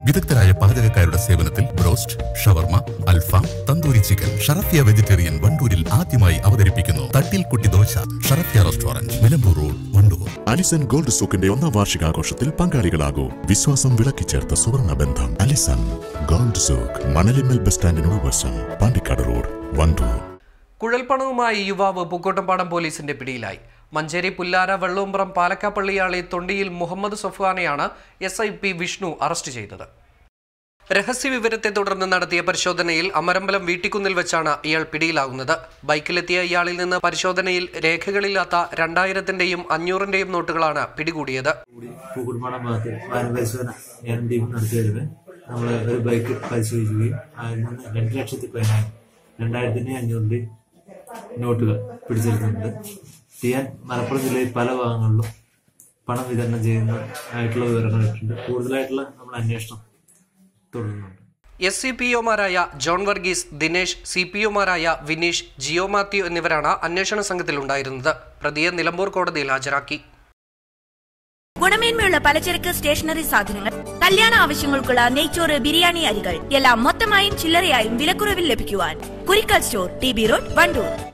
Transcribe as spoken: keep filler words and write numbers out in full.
വിദഗ്ധരായ പാചകക്കാരുടെ സേവനത്തിൽ ബ്രോസ്റ്റ്, ഷവർമ, അൽഫാം, തന്തൂരി ചിക്കൻ. ഷറഫിയ വെജിറ്റേറിയൻ വണ്ടൂരിൽ ആദ്യമായി അവതരിപ്പിക്കുന്നു തട്ടിൽ കുട്ടി dosa. Sharafiya restaurant, Nilambur road, Wandoor. Alison gold സൂക്കിന്റെ ഒന്നാം വാർഷികാഘോഷത്തിൽ പങ്കാളികളാകൂ. വിശ്വാസം വിളക്കി ചേർത്ത സുവർണ ബന്ധം. അലിസൺ ഗോൾഡ് സൂക്ക്, മണലിമൽ ബസ് സ്റ്റാൻഡിനോട് വശം, പാണ്ടിക്കാട് റോഡ്, വണ്ടൂർ. കുഴൽപ്പണവുമായി യുവാവ് പൂക്കോട്ടുംപാടം പോലീസിന്റെ പിടിയിലായി. മഞ്ചേരി പുല്ലാര വെള്ളൂമ്പ്രം പാലക്കാപ്പള്ളിയാളി തൊണ്ടിയിൽ മുഹമ്മദ് സഫ്വാനെയാണ് S I P Vishnu arrest ചെയ്തത്. രഹസ്യവിവരത്തെ തുടർന്ന് നടത്തിയ പരിശോധനയിൽ അമരമ്പലം വീട്ടിക്കുന്നിൽ വെച്ചാണ് ഇയാൾ പിടിയിലാകുന്നത്. ബൈക്കിലെത്തിയ ഇയാളിൽ നിന്ന് പരിശോധനയിൽ രേഖകളില്ലാത്ത രണ്ടായിരത്തിന്റെയും അഞ്ഞൂറിന്റെയും നോട്ടുകളാണ് പിടികൂടിയത്. പൂക്കോട്ടുംപാടം ഭാഗത്ത് പരിശോധന നടത്തിയത് നമ്മൾ ഒരു ബൈക്ക് പരിശോധിക്കുകയും അതിൽ നിന്ന് രണ്ട് ലക്ഷത്തി പതിനായിരം രണ്ടായിരത്തിന്റെയും അഞ്ഞൂറിന്റെയും നോട്ടുകൾ പിടിച്ചെടുക്കുന്നുണ്ട്. ടിയാൻ മലപ്പുറം ജില്ലയിൽ പല ഭാഗങ്ങളിലും പണം വിതരണം ചെയ്യുന്ന ആയിട്ടുള്ള വിവരങ്ങൾ കിട്ടുന്നുണ്ട്. കൂടുതലായിട്ടുള്ള നമ്മൾ അന്വേഷണം തുടരുന്നുണ്ട്. എസ് സി പി ഒമാരായ ജോൺ വർഗീസ്, ദിനേശ്, സി പി ഒമാരായ വിനീഷ്, ജിയോ മാത്യു എന്നിവരാണ് അന്വേഷണ സംഘത്തിലുണ്ടായിരുന്നത്. പ്രതിയെ നിലമ്പൂർ കോടതിയിൽ ഹാജരാക്കി. ഗുണമേന്മയുള്ള പലചരക്ക് സ്റ്റേഷനറി സാധനങ്ങൾ, കല്യാണ ആവശ്യങ്ങൾക്കുള്ള നെയ്ച്ചോറ്, ബിരിയാണി അരികൾ എല്ലാം മൊത്തമായും ചില്ലറയായും വിലക്കുറവിൽ ലഭിക്കുവാൻ Kurikkal store, T B road, Wandoor.